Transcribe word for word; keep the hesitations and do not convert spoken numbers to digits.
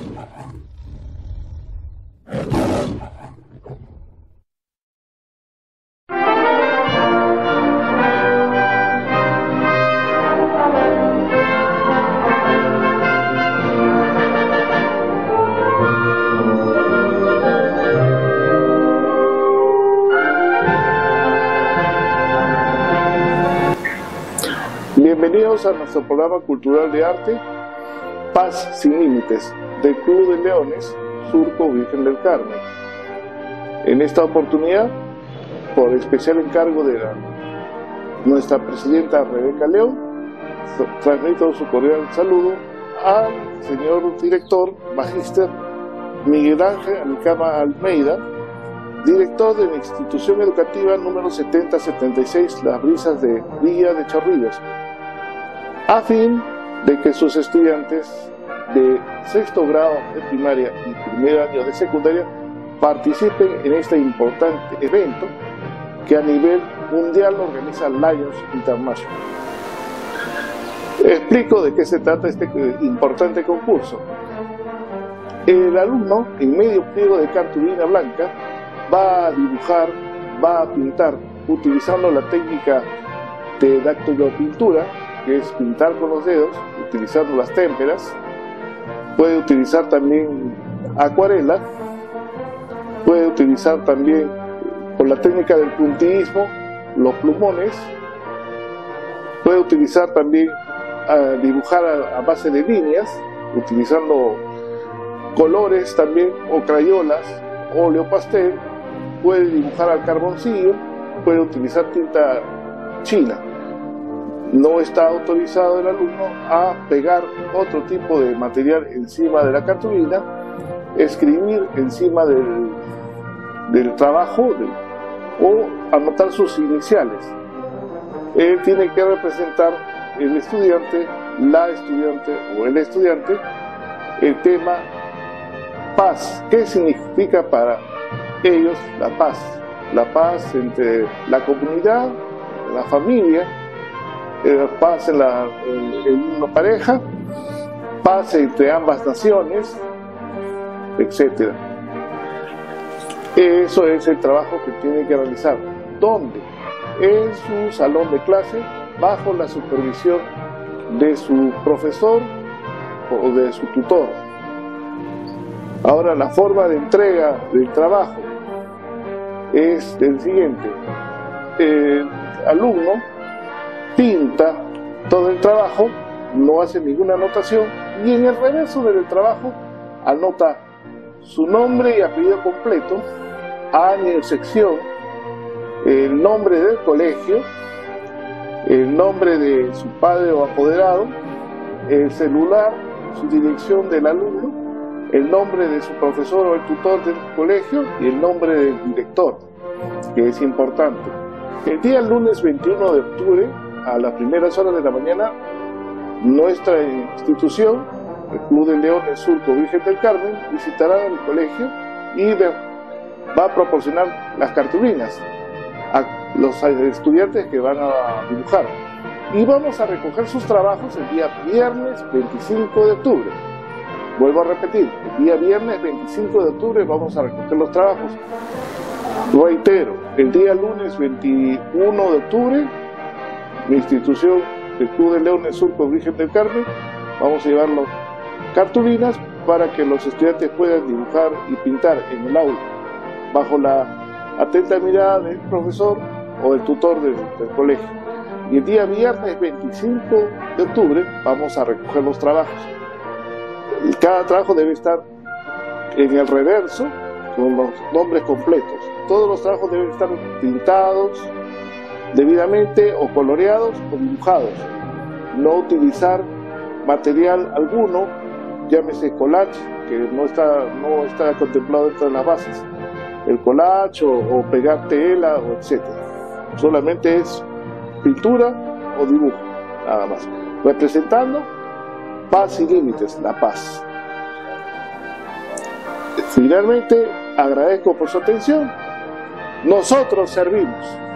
Bienvenidos a nuestro programa cultural de arte Paz sin Límites del Club de Leones Surco Virgen del Carmen. En esta oportunidad, por especial encargo de la, nuestra presidenta Rebeca León, transmito su cordial saludo al señor director magíster Miguel Ángel Anicama Almeida, director de la institución educativa número setenta setenta y seis Las Brisas de Villa de Chorrillos, a fin de que sus estudiantes de sexto grado de primaria y primer año de secundaria participen en este importante evento que a nivel mundial organiza Lions International. Explico de qué se trata este importante concurso. El alumno, en medio pliego de cartulina blanca, va a dibujar, va a pintar, utilizando la técnica de dactilopintura, que es pintar con los dedos, utilizando las témperas. Puede utilizar también acuarela, puede utilizar también, con la técnica del puntillismo, los plumones, puede utilizar también a dibujar a, a base de líneas, utilizando colores también, o crayolas, óleo pastel, puede dibujar al carboncillo, puede utilizar tinta china. No está autorizado el alumno a pegar otro tipo de material encima de la cartulina, escribir encima del, del trabajo del, o anotar sus iniciales. Él tiene que representar el estudiante, la estudiante o el estudiante el tema paz. ¿Qué significa para ellos la paz? La paz entre la comunidad, la familia, paz en, la, en, en una pareja, paz entre ambas naciones, etcétera. Eso es el trabajo que tiene que realizar. ¿Dónde? En su salón de clase, bajo la supervisión de su profesor o de su tutor. Ahora, la forma de entrega del trabajo es el siguiente. El alumno pinta todo el trabajo, no hace ninguna anotación, y en el reverso del trabajo anota su nombre y apellido completo, año, sección, el nombre del colegio, el nombre de su padre o apoderado, el celular, su dirección del alumno, el nombre de su profesor o el tutor del colegio y el nombre del director, que es importante. El día lunes veintiuno de octubre, a las primeras horas de la mañana, nuestra institución, el Club de Leones Surco Virgen del Carmen, visitará el colegio y de, va a proporcionar las cartulinas a los estudiantes que van a dibujar. Y vamos a recoger sus trabajos el día viernes veinticinco de octubre. Vuelvo a repetir, el día viernes veinticinco de octubre vamos a recoger los trabajos. Reitero, el día lunes veintiuno de octubre, mi institución, el Club de Leones Surco Virgen del Carmen, vamos a llevar las cartulinas para que los estudiantes puedan dibujar y pintar en el aula, bajo la atenta mirada del profesor o del tutor del, del colegio. Y el día viernes veinticinco de octubre vamos a recoger los trabajos. Y cada trabajo debe estar en el reverso con los nombres completos. Todos los trabajos deben estar pintados debidamente o coloreados o dibujados. No utilizar material alguno, llámese collage, que no está, no está contemplado dentro de las bases. El collage o, o pegar tela, o etcétera. Solamente es pintura o dibujo, nada más. Representando paz sin límites, la paz. Finalmente, agradezco por su atención. Nosotros servimos.